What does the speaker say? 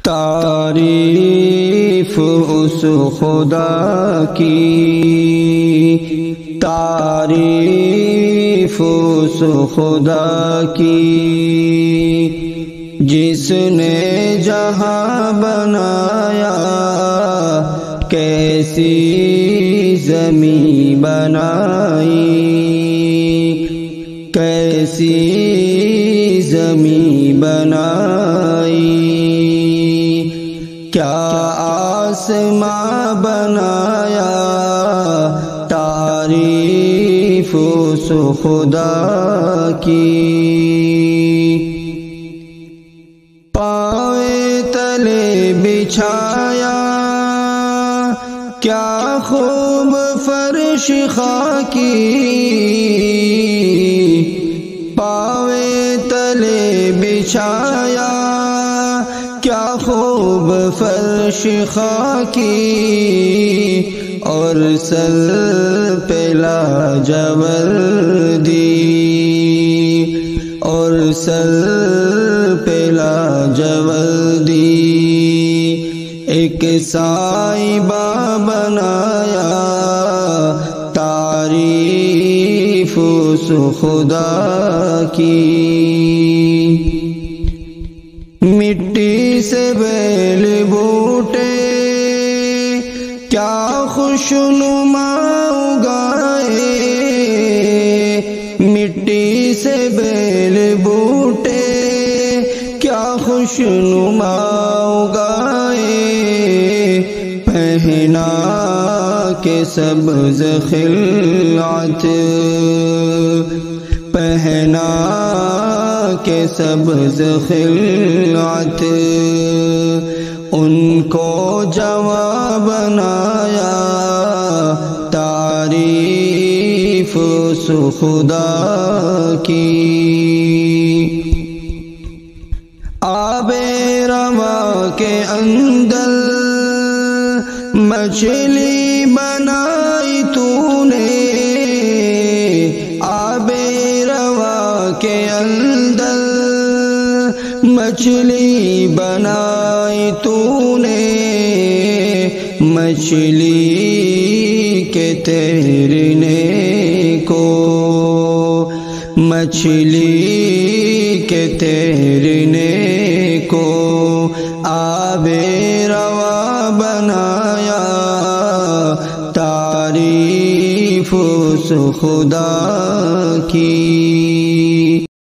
تعریف اس خدا کی، تعریف اس خدا کی، جس نے جہاں بنایا، کیسی زمین بنائی، کیسی زمین بنائی، کیا آسماں بنایا، تعریف اس خدا کی۔ پاویں تلے بچھایا، کیا خوب فرش خاکی، پاویں تلے بچھایا، کیا خوب فرش خاکی، اور سر پہ لاجوردی، اور سر پہ لاجوردی، ایک سائبہ بنایا، تعریف اس خدا کی۔ مٹی سے بیل بوٹے، کیا خوشنما اگائے، مٹی سے بیل بوٹے، کیا خوشنما اگائے، پہنا کے سبز خلعت، پہنا کے سبز خلعت، ان کو جواں بنایا، تعریف اس خدا کی۔ آب رواں کے اندر مچھلی بنائی تو نے، آب رواں کے اندر مچھلی بنائی تو نے، مچھلی کے تیرنے کو، مچھلی کے تیرنے کو، آب رواں بنایا، تعریف اس خدا کی۔